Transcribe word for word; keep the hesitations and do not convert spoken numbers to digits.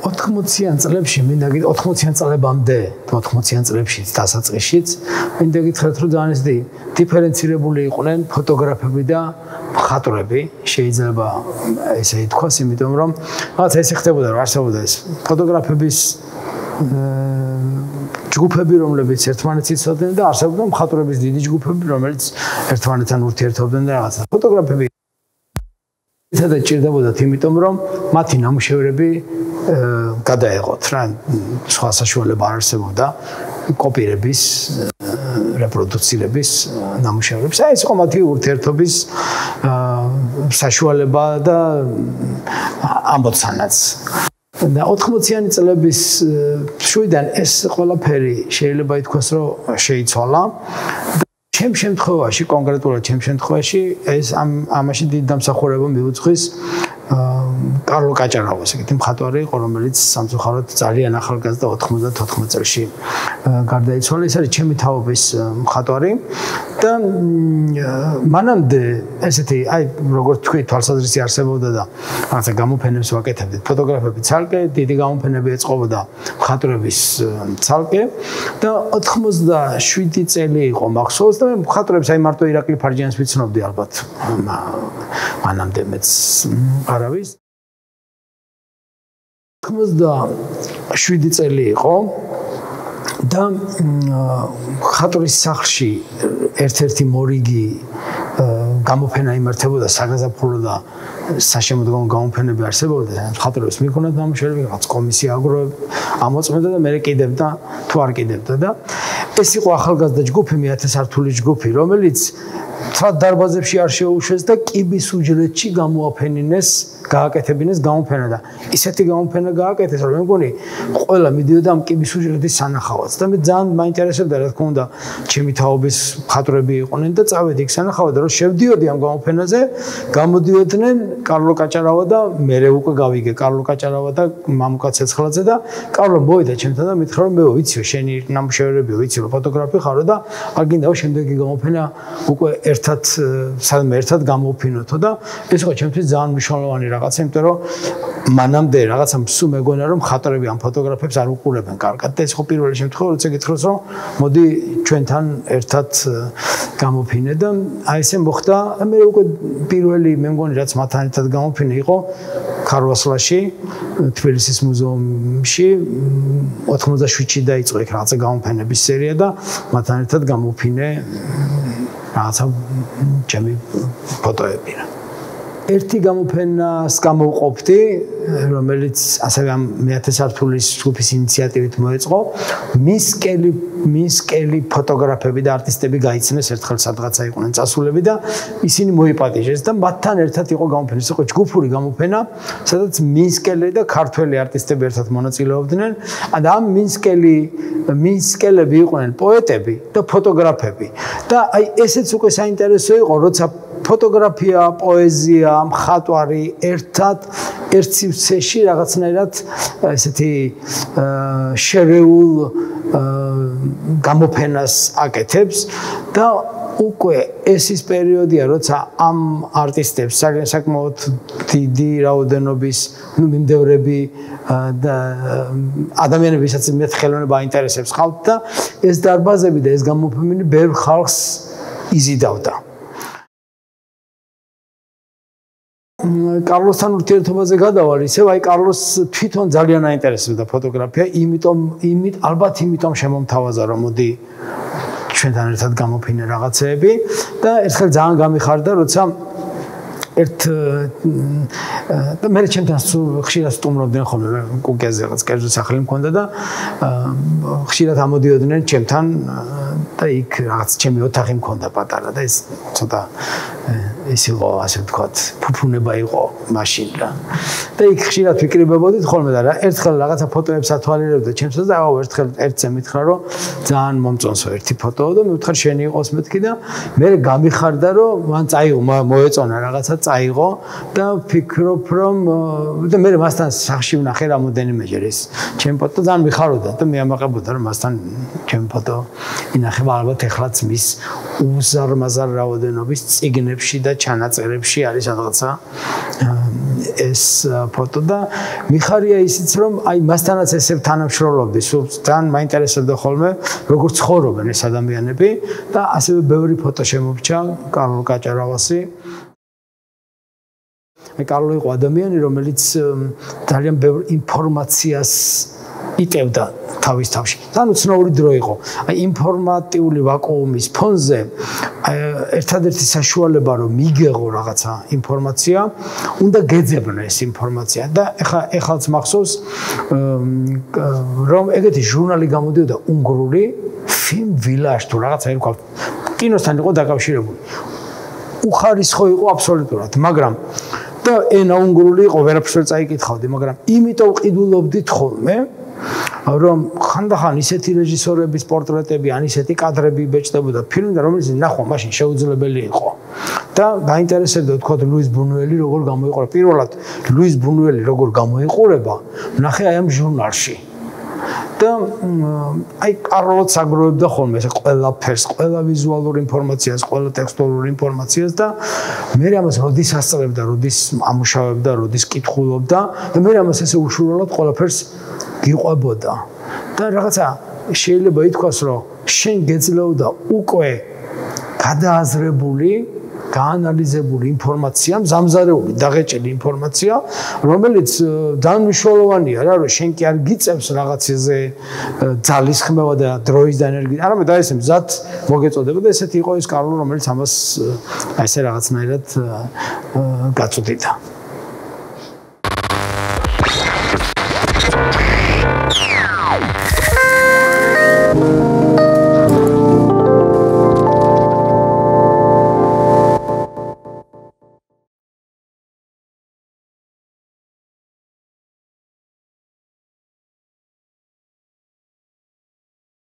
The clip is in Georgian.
ოთხმოციან წლებში მინდა გითხრათ ოთხმოციან წლებამდე ოთხმოციან წლებშიც დასაწყისშიც მინდა გითხრათ რომ ძალიან ისეთი დიფერენცირებული იყვნენ ფოტოგრაფები და მხატვრები შეიძლება ესე ითქვას იმიტომ რომ რაღაც ესე ხდებოდა რომ არსებობდა ეს ფოტოგრაფების ჯგუფები რომლებიც ერთმანეთს იცოდნენ და არსებობდა მხატვრების დიდი ჯგუფები რომელიც ერთმანეთთან ურთიერთობდნენ და რაღაცა ფოტოგრაფები ისედაც ჭირდებოდათ იმიტომ რომ მათი ნამუშევრები გადაეღოთ რა სხვა საშუალება არ არსებობდა კოპირების რეპროდუცირების ნამუშევრებს აი ეს იყო მათი ურთიერთობის საშუალება და ამბოცანაც და ოთხმოციანი წლების შუიდან ეს ყველაფერი შეიძლება ითქვას რომ შეიცვალა ჩემ შემთხვევაში კონკრეტულად ჩემ შემთხვევაში ეს ამ ამაში დიდ დამსახურება მიუძღვის კარლო კაჭარავას ეგეთი მხატვარი იყო რომელიც სამწუხაროდ ძალიან ახალგაზრდა ოთხმოცდაოთხ წელში გარდაიცვალა ეს არის ჩემი თაობის მხატვარი და მანამდე ესეთი აი როგორც თქვი თვალსაზრისი არსებობდა და რაღაცა გამოფენებს ვაკეთებდით ფოტოგრაფები ცალკე დიდი გამოფენები ეწყობოდა მხატვრების ცალკე და ოთხმოცდაშვიდი წელი იყო მახსოვს და მე მხატვრებს აი მარტო ირაკლი ფარჯიანს ვიცნობდი ალბათ მანამდე მეც არავის ოთხმოცდაშვიდი წელი იყო და მხატვრის სახლში ერთ-ერთი მორიგი გამოფენა იმართებოდა საგაზაფხულო და საშემოდგომო გამოფენები არსებობდა მხატვრებს მიქონათ ნამუშევრები რაღაც კომისია ამოწმებდა და მე კიდევდა თუ არ კიდევდა და ეს იყო ახალგაზრდა ჯგუფი მეათე სართულის ჯგუფი რომელიც თრად დარბაზებში არ შეუშვეს და კიბის უჯრედში გამოაფენინეს გააკეთებინეს გამოფენა და ისეთი გამოფენა გააკეთეს რომ მე მგონი ყველა მიდიოდა ამ კიბის უჯრედის სანახავად და მე ძალიან მაინტერესებდა რა თქმა უნდა ჩემი თაობის მხატვრები იყვნენ და წავედი იქ სანახავად რომ შევდიოდი ამ გამოფენაზე გამოდიოდნენ კარლო კაჭარავა და მე უკვე გავიგე კარლო კაჭარავა და მამუკა ცეცხლაძე და კარლო მოვიდა ჩემთან და მითხრა რომ მე ვიციო შენი ნამუშევრები ვიცი რომ ფოტოგრაფი ხარო და არ გინდაო შემდეგი გამოფენა უკვე ერთად სადმე ერთად გამოვფინოთო და ეს იყო ჩემთვის ძალიან მნიშვნელოვანი რაღაცა იმიტომ რომ მანამდე რაღაცა სულ მეგონა რომ მხატვრები ამ ფოტოგრაფებს არ უყურებენ კარგად და ეს იყო პირველი შემთხვევა როცა გითხროს რომ მოდი ჩვენთან ერთად გამოფინე და აი ესე მოხდა მე უკვე პირველი მე მგონი რაც მათთან ერთად გამოფინე იყო ქარვასლაში თბილისის მუზეუმში ოთხმოცდაშვიდში დაიწყო იქ რაღაცა გამოფენების სერია და მათთან ერთად გამოფინე რაღაცა ჩემი ფოტოები ერთი გამოფენას გამოვყოფდი რომელიც ასევე ამ მეათე სართულის ჯგუფის ინიციატივით მოეწყო მისკელი მისკელი ფოტოგრაფები და არტისტები გაიცნეს ერთხელ სადღაცა იყვნენ წასულები და ისინი მოიპატიჟეს და მათთან ერთად იყო გამოფენა ის იყო ჯგუფური გამოფენა სადაც მისკელი და ქართველი არტისტები ერთად მონაწილეობდნენ და ამ მისკელი მისკელები იყვნენ პოეტები და ფოტოგრაფები და აი ესეც უკვე საინტერესო იყო როცა ფოტოგრაფია, პოეზია, მხატვარი ერთად ერთ სივრცეში რაღაცნაირად ესეთი შერეულ გამოფენას აკეთებს და უკვე ეს ის პერიოდია, როცა ამ არტისტებს საკმაოდ დიდი რაოდენობის მიმდევრები და ადამიანებისაც მეტ ხელოვნება აინტერესებს ხალხს და ეს დარბაზები და ეს გამოფენები ბევრ ხალხს იზიდავდა. კარლოსთან ურთიერთობაზე გადავალ, ისევ აი კარლოს თვითონ ძალიან აინტერესებდა ფოტოგრაფია, იმიტომ იმით ალბათ იმიტომ შემომთავაზა რომ მოდი ჩვენთან ერთად გამოფინე რაღაცეები და ერთხელ ძალიან გამიხარდა, როცა ერთ და მე ჩემთან ხშირად სტუმრობდნენ ხოლმე კუკეზე რაღაც კერძო სახლი მქონდა და ხშირად ამოდიოდნენ ჩემთან და იქ რაღაც ჩემი ოთახი მქონდა პატარა და ეს ცოტა ეს იყო ასე ვთქვათ ფუფუნება იყო მაშინ რა და იქ ხშირად ვიკრიბებოდით ხოლმე და რა ერთხელ რაღაცა ფოტოებს ათვალიერებდა ჩემსაც და აუ ერთხელ ერთზე მითხრა რომ ძალიან მომწონსო ერთი ფოტო და მე ვთქარ შენი იყოს მეთქი და მე გამიხარდა რომ მან წაიღო მოეწონა რაღაცა წაიღო და ვფიქრობ რომ და მე მასთან სახში ვნახე რამოდენიმეჯერ ეს ჩემ ფოტო ძალიან მიხარობდა და მე ამაყებოდა რომ მასთან ჩემ ფოტო ინახება ალბათ ეხლაც მის უზარმაზარ რაოდენობის წიგნებში და ჩანაწერებში არის რაღაცა ეს ფოტო და მიხარია ისიც რომ აი მასთანაც ესე თანამშრომლობდი, სულ თან მაინტერესებდა ხოლმე როგორ ცხოვრობენ ეს ადამიანები და ასევე ბევრი ფოტო შემოგვჭა კარლო კაჭარავასი. აი კარლო იყო ადამიანი, რომელიც ძალიან ბევრ ინფორმაციას იტევდა თავის თავში. ანუ ცნობილი დრო იყო. აი ინფორმატიული ვაკუუმის ფონზე ერთადერთი საშუალება რომ მიგეღო რაღაცა ინფორმაცია, უნდა გეძებნა ეს ინფორმაცია და ეხლა ეხლაც მახსოვს რომ ეგეთი ჟურნალი გამოდიოდა უნგრული film village თუ რაღაცა ერქვა კინოსთან იყო დაკავშირებული. უხარისხო იყო აბსოლუტურად, მაგრამ და ენა უნგრული იყო, ვერაფერს ვერ წაიკითხავდი, მაგრამ იმიტომ ყიდულობდით ხოლმე რომ ხანდახან ისეთი რეჟისორების პორტრეტები ან ისეთი კადრები იბეჭდებოდა ფილმიდან, რომელიც ნახვა მაშინ შეუძლებელი იყო. და დაინტერესებდა თქვა ლუის ბუნუელი როგორ გამოიყურება. პირველად ლუის ბუნუელი როგორ გამოიყურება, ნახე აი ამ ჟურნალში. და აი კარლოც აგროვებდა ხოლმე ეს ყველაფერს, ყველა ვიზუალურ ინფორმაციას, ყველა ტექსტუალურ ინფორმაციას და მე ამას როდის ასწრებდა, როდის ამუშავებდა, როდის კითხულობდა და მე ამას ესე უშუალოდ ყველაფერს გიყვებოდა. და რაღაცა შეიძლება ითქვას, რომ შენ გეძლეოდა უკვე გადააზრებული, გაანალიზებული ინფორმაცია, მზამზარეული, დაღეჭილი ინფორმაცია, რომელიც ძალიან მნიშვნელოვანია რა, რომ შენ კი არ გიწევს რაღაცაზე ძალის ხმევა და დროის და ენერგიის, არამედ აი ესე მზად მოგეწოდება და ესეთი იყო ის კარლო, რომელიც ამას აი ესე რაღაცნაირად გაწოდიდა.